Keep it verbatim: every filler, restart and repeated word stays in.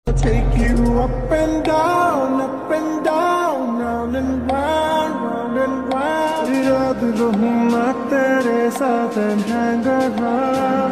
Take you up and down, up and down, round and round, round and round. याद रहूं मैं तेरे साथ and hang around.